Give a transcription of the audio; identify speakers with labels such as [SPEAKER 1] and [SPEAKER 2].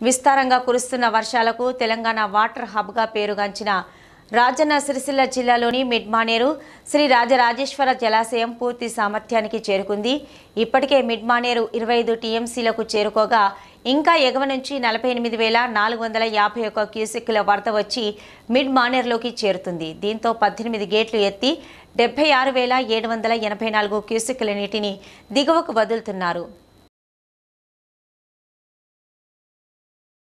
[SPEAKER 1] విస్తారంగా కురుస్తున్న వర్షాలకు తెలంగాణ వాటర్ హబ్గా పేరుగాంచిన రాజన్న సిరిసిల్ల జిల్లాలోని మిడ్మానేరు శ్రీ రాజరాజేశ్వర జలాశయం పూర్తి సామర్థ్యానికి చేరుకుంది. ఇప్పటికే మిడ్మానేరు 25 టీఎంసీలకు చేరుకోగా ఇంకా ఎగువ నుంచి 48,451 క్యూసెక్కుల వరద వచ్చి మిడ్మానేరులోకి చేరుతుంది. దీంతో 18 గేట్లు ఎత్తి 76,784 క్యూసెక్కుల నీటిని దిగువకు వదులుతున్నారు.